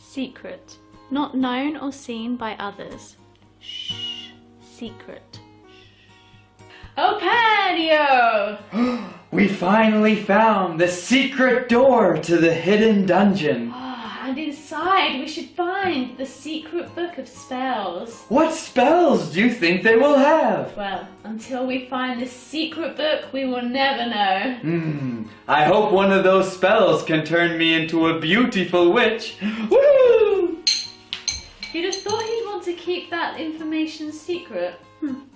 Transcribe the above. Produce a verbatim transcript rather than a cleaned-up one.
Secret. Not known or seen by others. Shh. Secret. Openio! We finally found the secret door to the hidden dungeon. Oh, and inside we should find the secret book of spells. What spells do you think they will have? Well, until we find this secret book, we will never know. Hmm, I hope one of those spells can turn me into a beautiful witch. Woo! You'd have thought he'd want to keep that information secret. Hmm.